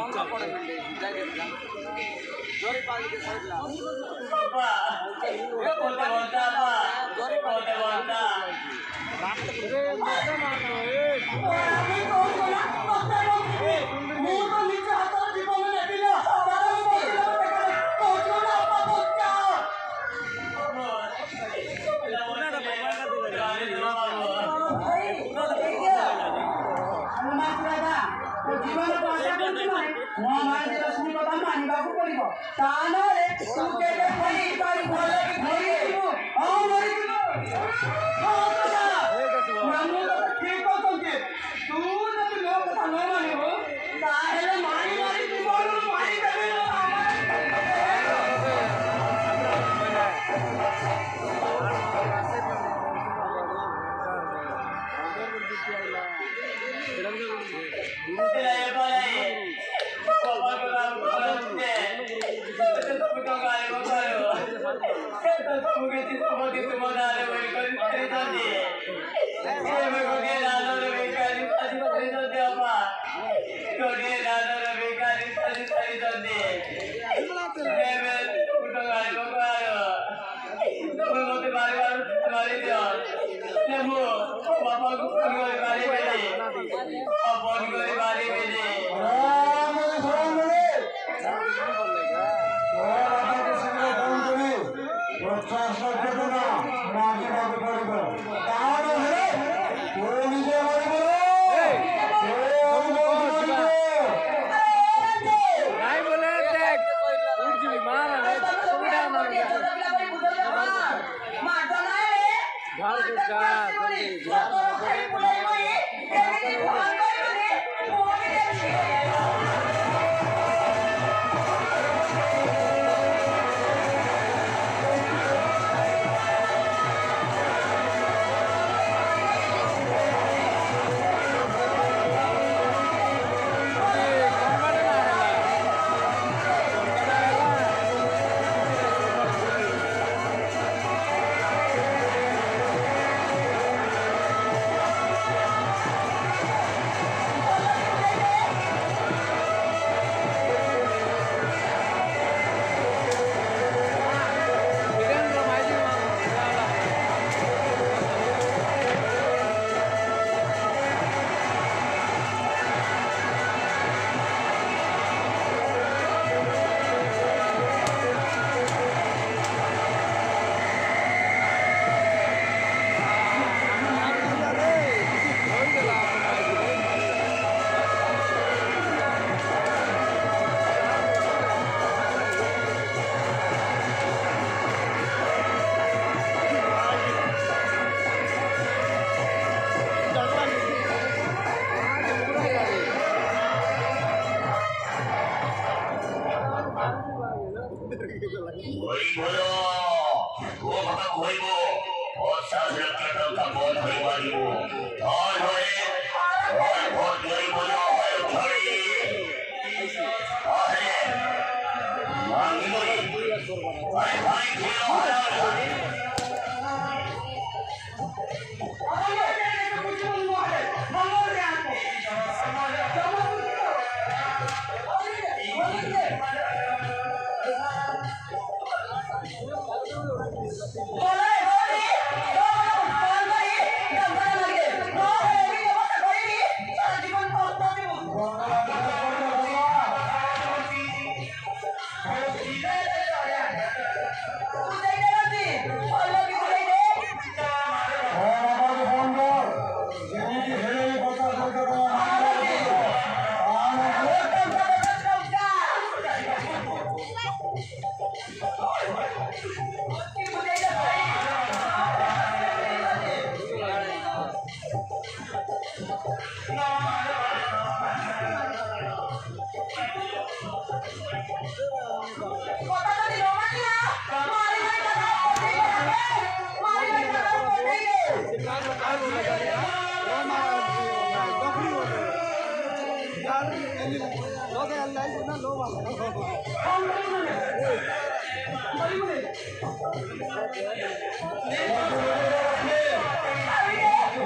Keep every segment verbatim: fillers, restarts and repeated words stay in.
जोरी पाली के साइड ला पापा ये कोते बोलता बा जोरी कोते बोलता रात रे मत मारो ए আমি কোন কোন কথা বলছি মু তো নিচে হাত জীবন নেবিলা তারা বলছিল টাকা কোন না পাবচ্চা ওনা রে বাবা কা দিলে গাড়ি না পাবো আমার দাদা তো জীবন তো আশা করছি না মো আমার রশ্মি কথা মানিବାକୁ পড়িব তা নলে তু কেবে কই তার ঘরে ঘরে দিব ও মরি দিব ও দাদা মামু তো ঠিক কইছে তু যদি লোক কথা ন মানিব তাহলে মারি মারি দিব মারি দেবে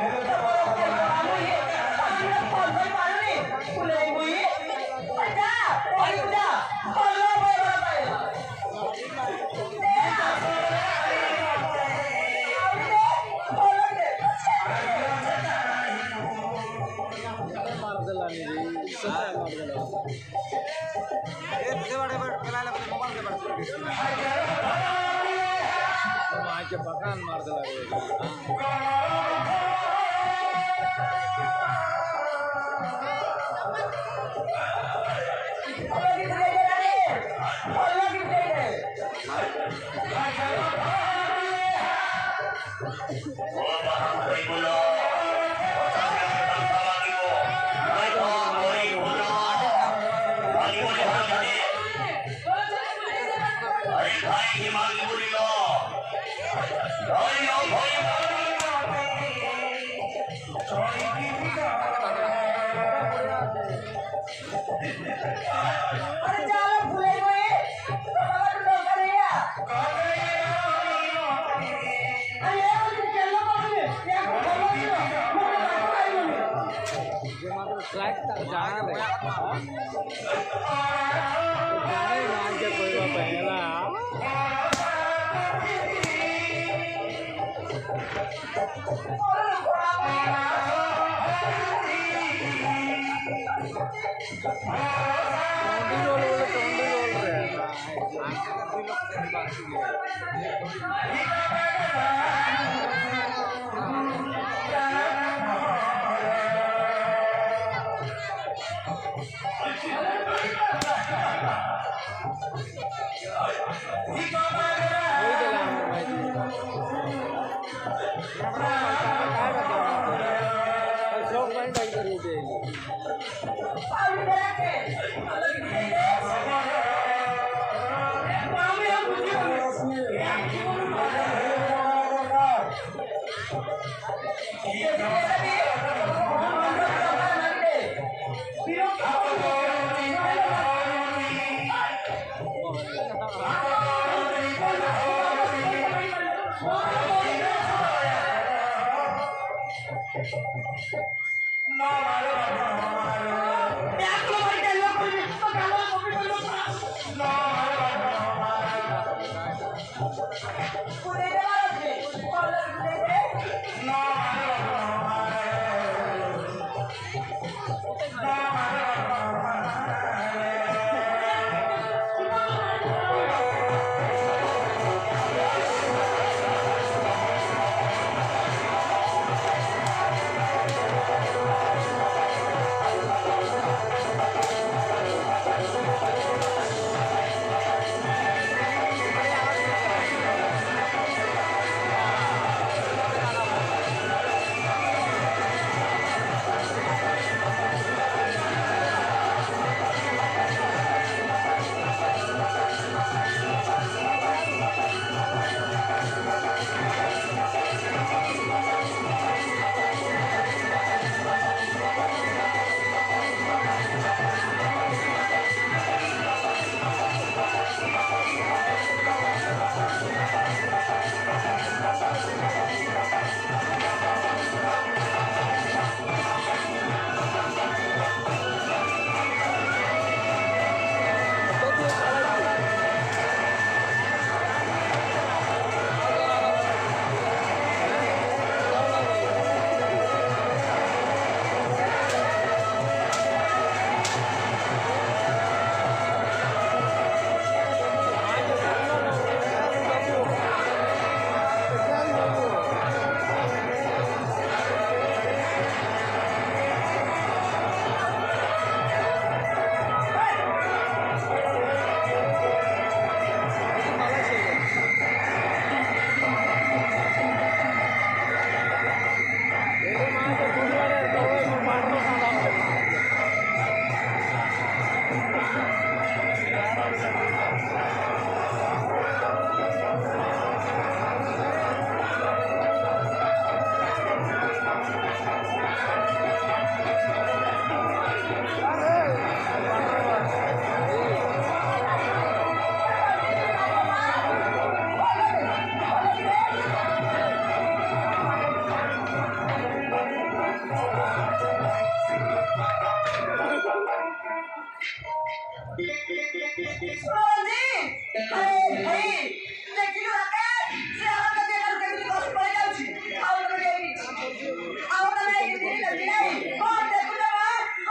Hãy subscribe cho kênh Ghiền Mì Gõ để không bỏ lỡ माँ के बगान मार दे लगे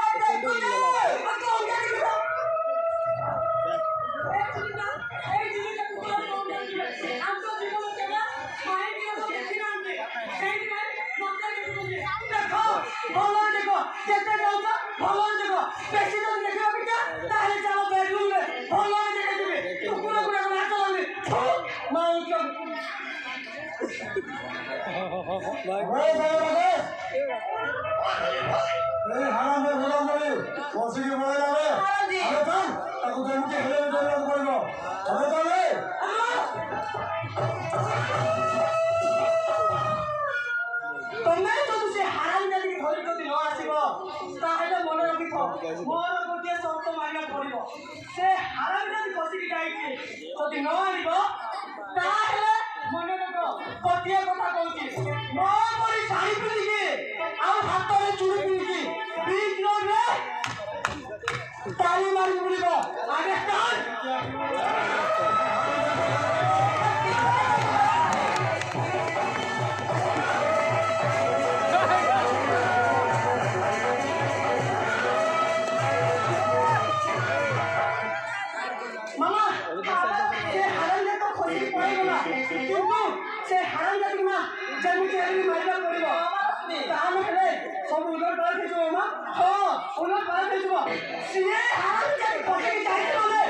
Hey, ତମେ ଯଦି ସେ ହାରାମ ଜାତିକି ଧରି ଯଦି ନ ଆସିବ ତାହେଲେ ମନେ ରଖିଥ ମୋର ଗୋଟିଏ ସର୍ତ୍ତ ମାନିବାକୁ ପଡ଼ିବ। ସେ ହାରାମ ଜାତି ବସିକି ଯାଇଛି ଯଦି ନ ଆଣିବ ତାହେଲେ ମନେ ରଖ ଗୋଟିଏ କଥା କହୁଛି ମୋ ପରି ଶାଢ଼ୀ ପିନ୍ଧିକି ଆଉ ହାତରେ ଚୁଡ଼ି ପିନ୍ଧିକି ବିଚ୍ ରୋଡରେ ତାଳି ମାରି ବୁଲିବ। ଆଗେ ଷ୍ଟାର୍ଟ। मामा से हराम जात खोजी पड़ेगा किंतु से हराम जात ना जमीन से भी मारना पड़ेगा ताम हेले सब उलट कर खेचो मामा हां उलट कर खेचो से हराम जात खोजी चाहिए माने